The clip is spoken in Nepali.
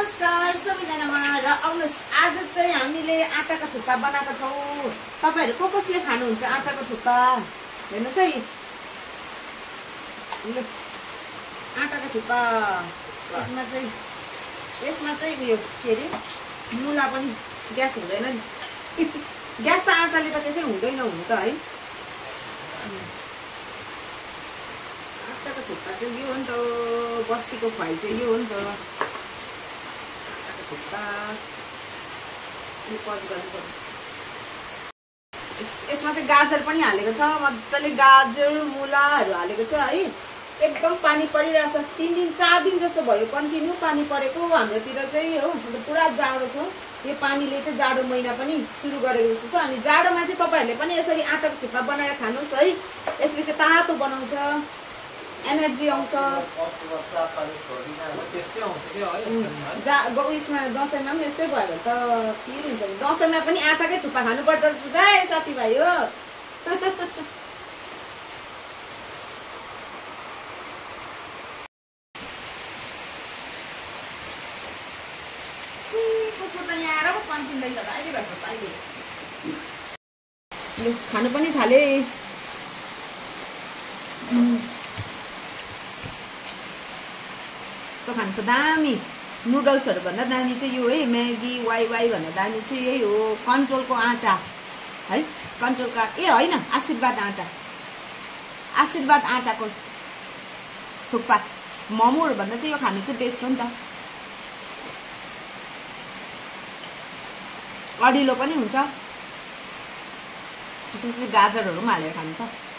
नमस्कार सबैजनामा र आउनुहोस् आज चाहिँ हामीले आटाको थुक्पा बनाएको छौं। तपाईहरु कसले खानुहुन्छ आटाको थुक्पा? हेर्नुस् है, आटाको थुक्पा। यसमा चाहिँ उयो के रे मुला पनि ग्यास हुँदैन नि। ग्यास त आटाले त त्यसै हुँदैन हुनु त है। आटाको थुक्पा चाहिँ यो हो नि त, बस्तीको खुवाई चाहिँ यो हो नि त। यसमा चाहिँ गाजर पनि हालेको छ, मजाले गाजर मुलाहरू हालेको छ है। एकदम पानी परिरहेछ, 3 दिन 4 दिन जस्तो भयो कन्टिन्यू पानी परेको हाम्रोतिर चाहिँ हो। पुरा जाडो छ, यो पानीले चाहिँ जाडो महिना पनि सुरु गरेको जस्तो छ। अनि जाडोमा चाहिँ तपाईहरुले पनि यसरी आटाको थुक्पा बनाएर खानुस् है। यसले चाहिँ तातो बनाउँछ, एनर्जी आउँछ। उयसमा दसैँमा पनि यस्तै भयो भने त के हुन्छ, दसैँमा पनि आटाकै थुक्पा खानुपर्छ जस्तो छ है साथीभाइ हो। कुकुर त यहाँ आएर पो पन्चिँदैछ त अहिले भन्छ अहिले। खानु पनि थाले। तो खान्छ दामी। नुडल्सहरु भन्दा दामी चाहिँ यो है, म्यागी वाई भन्दा दामी चाहिँ यही हो। कन्ट्रोलको आटा है, कन्ट्रोलको ए होइन, आशीर्वाद आटा, आशीर्वाद आटाको थुक्पा। मोमोहरु भन्दा चाहिँ यो खानु चाहिँ बेस्ट हो नि त। अडिलो पनि हुन्छ, त्यसपछि गाजरहरु पनि हालेर खान्छ।